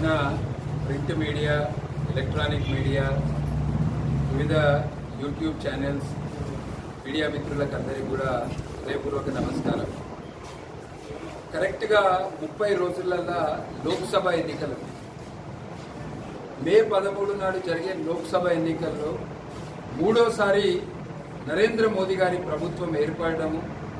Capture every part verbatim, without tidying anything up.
వచ్చిన print media, electronic media, వివిధ YouTube channels media మిత్రులకు అందరికీ కూడా హృదయపూర్వక నమస్కారం. కరెక్ట్గా ముప్పై రోజులలో లోక్సభ ఎన్నికలు, మే పదమూడు నాడు జరిగే లోక్సభ ఎన్నికల్లో మూడోసారి నరేంద్ర మోదీ గారి ప్రభుత్వం ఏర్పడము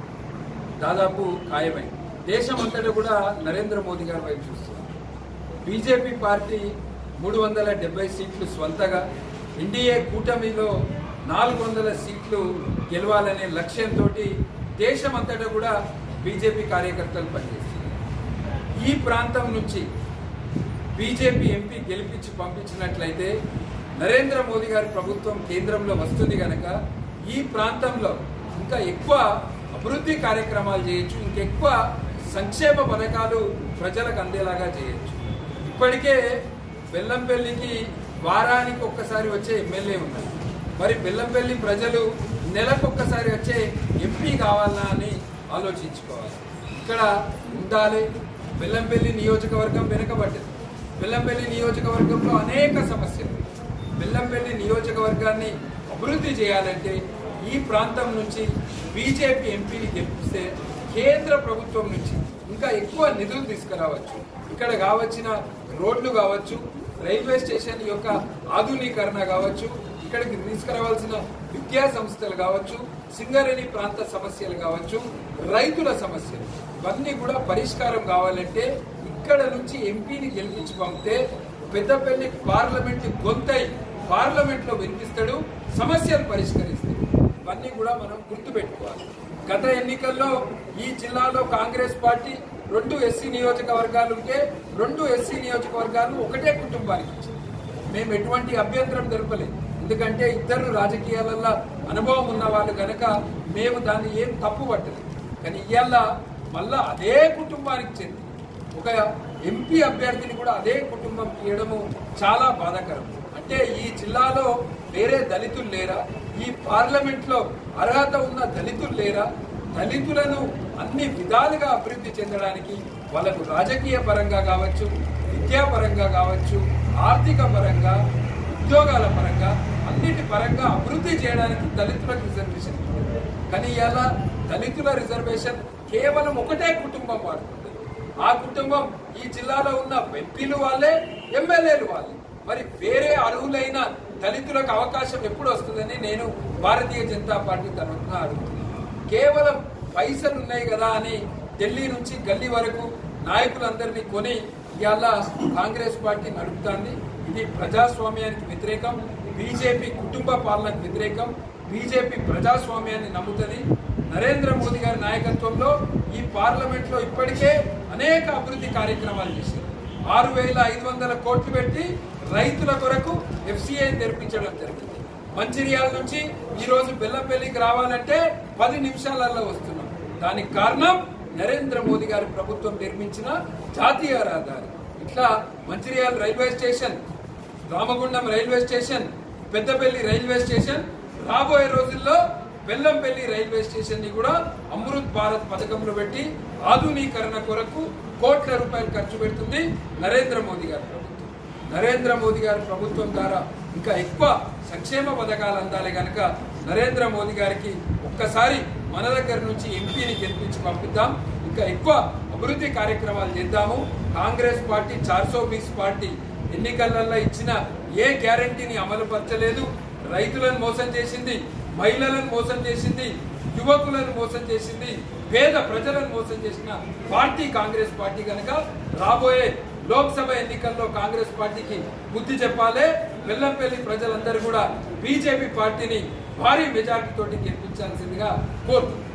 దాదాపు ఖాయమైంది. దేశమంతటా కూడా నరేంద్ర మోదీ గారి వైపు చూస్తుంది. బీజేపీ పార్టీ మూడు వందల డెబ్బై సీట్లు స్వంతగా, ఎన్డీఏ కూటమిలో నాలుగు వందల సీట్లు గెలవాలనే లక్ష్యంతో దేశమంతటా కూడా బీజేపీ కార్యకర్తలు పనిచేస్తున్నారు. ఈ ప్రాంతం నుంచి బీజేపీ ఎంపీ గెలిపించి పంపించినట్లయితే నరేంద్ర మోదీ గారి ప్రభుత్వం కేంద్రంలో వస్తుంది కనుక ఈ ప్రాంతంలో ఇంకా ఎక్కువ అభివృద్ధి కార్యక్రమాలు చేయొచ్చు, ఇంకెక్కువ సంక్షేమ పథకాలు ప్రజలకు అందేలాగా చేయొచ్చు. ఇప్పటికే బెల్లంపల్లికి వారానికి ఒక్కసారి వచ్చే ఎమ్మెల్యే ఉన్నారు. మరి బెల్లంపల్లి ప్రజలు నెలకొక్కసారి వచ్చే ఎంపీ కావాలా అని ఆలోచించుకోవాలి. ఇక్కడ ఉండాలి. బెల్లంపల్లి నియోజకవర్గం వెనుకబడ్డది. బెల్లంపల్లి నియోజకవర్గంలో అనేక సమస్యలు. బెల్లంపల్లి నియోజకవర్గాన్ని అభివృద్ధి చేయాలంటే ఈ ప్రాంతం నుంచి బీజేపీ ఎంపీని గెలిపిస్తే కేంద్ర ప్రభుత్వం నుంచి ఇంకా ఎక్కువ నిధులు తీసుకురావచ్చు. ఇక్కడ కావచ్చిన రోడ్లు కావచ్చు, రైల్వే స్టేషన్ యొక్క ఆధునీకరణ కావచ్చు, ఇక్కడికి తీసుకురావాల్సిన విద్యా సంస్థలు కావచ్చు, సింగరేణి ప్రాంత సమస్యలు కావచ్చు, రైతుల సమస్యలు ఇవన్నీ కూడా పరిష్కారం కావాలంటే ఇక్కడ నుంచి ఎంపీని గెలిపించి పంపితే పెద్దపల్లి పార్లమెంట్ గొంతై పార్లమెంట్ లో వినిపిస్తాడు, సమస్యలు పరిష్కరిస్తాడు. ఇవన్నీ కూడా మనం గుర్తుపెట్టుకోవాలి. గత ఎన్నికల్లో ఈ జిల్లాలో కాంగ్రెస్ పార్టీ రెండు ఎస్సీ నియోజకవర్గాలు ఉంటే రెండు ఎస్సీ నియోజకవర్గాలు ఒకటే కుటుంబానికి ఇచ్చింది. మేము ఎటువంటి అభ్యంతరం తెలుపలేదు, ఎందుకంటే ఇద్దరు రాజకీయాలలో అనుభవం ఉన్న వాళ్ళు కనుక మేము దాన్ని ఏం తప్పు పట్టలేదు. కానీ ఇవాళ మళ్ళా అదే కుటుంబానికి చెంది ఒక ఎంపీ అభ్యర్థిని కూడా అదే కుటుంబం తీయడము చాలా బాధాకరం. అంటే ఈ జిల్లాలో వేరే దళితులు లేరా? ఈ పార్లమెంట్ లో అర్హత ఉన్న దళితులు లేరా? దళితులను అన్ని విధాలుగా అభివృద్ధి చెందడానికి వాళ్ళకు రాజకీయ పరంగా కావచ్చు, విద్యాపరంగా కావచ్చు, ఆర్థిక పరంగా, ఉద్యోగాల పరంగా, అన్నిటి పరంగా అభివృద్ధి చేయడానికి దళితులకు రిజర్వేషన్ ఇవ్వాలి. కానీ ఇలా దళితుల రిజర్వేషన్ కేవలం ఒకటే కుటుంబం వాడుతుంది. ఆ కుటుంబం ఈ జిల్లాలో ఉన్న ఎంపీలు వాళ్ళే, ఎమ్మెల్యేలు వాళ్ళే. మరి వేరే అర్హులైన దళితులకు అవకాశం ఎప్పుడు వస్తుందని నేను భారతీయ జనతా పార్టీ తరఫున అడుగుతున్నాను. కేవలం పైసలు ఉన్నాయి కదా అని ఢిల్లీ నుంచి గల్లీ వరకు నాయకులందరినీ కొని ఇవాళ కాంగ్రెస్ పార్టీ నడుపుతోంది. ఇది ప్రజాస్వామ్యానికి వ్యతిరేకం, బీజేపీ కుటుంబ పాలనకు వ్యతిరేకం. బీజేపీ ప్రజాస్వామ్యాన్ని నమ్ముతుంది. నరేంద్ర మోదీ గారి నాయకత్వంలో ఈ పార్లమెంట్ లో ఇప్పటికే అనేక అభివృద్ధి కార్యక్రమాలు చేశారు. ఆరు వేల ఐదు వందల కోట్లు పెట్టి రైతుల కొరకు ఎఫ్సీఐ తెరిపించడం జరిగింది. మంచిర్యాల నుంచి ఈ రోజు బెల్లంపల్లికి రావాలంటే పది నిమిషాలలో వస్తున్నాం. దానికి కారణం నరేంద్ర మోదీ గారి ప్రభుత్వం నిర్మించిన జాతీయ రహదారి. ఇట్లా Mancherial railway station, Ramagundam railway station, Peddapalli railway station, రాబోయే రోజుల్లో బెల్లంపల్లి రైల్వే స్టేషన్ ని కూడా అమృత్ భారత్ పథకంలో పెట్టి ఆధునీకరణ కొరకు కోట్ల రూపాయలు ఖర్చు పెడుతుంది నరేంద్ర మోదీ గారి ప్రభుత్వం. నరేంద్ర మోదీ గారి ప్రభుత్వం ద్వారా ఇంకా ఎక్కువ సంక్షేమ పథకాలు అందాలి కనుక నరేంద్ర మోదీ గారికి ఒక్కసారి మన దగ్గర నుంచి ఎంపీని గెలిపించి పంపిద్దాం. ఇంకా ఎక్కువ అభివృద్ధి కార్యక్రమాలు చేద్దాము. కాంగ్రెస్ పార్టీ చార్సో బీస్ పార్టీ ఎన్నికలలో ఇచ్చిన ఏ గ్యారంటీని అమలు పరచలేదు. రైతులను మోసం చేసింది, మహిళలను మోసం చేసింది, యువకులను మోసం చేసింది, పేద ప్రజలను మోసం చేసిన పార్టీ కాంగ్రెస్ పార్టీ కనుక రాబోయే లోక్సభ ఎన్నికల్లో కాంగ్రెస్ పార్టీకి బుద్ధి చెప్పాలి. బెల్లంపల్లి ప్రజలందరూ కూడా బీజేపీ పార్టీని భారీ మెజార్టీ తోటి గెలిపించాల్సిందిగా కోరుతున్నారు.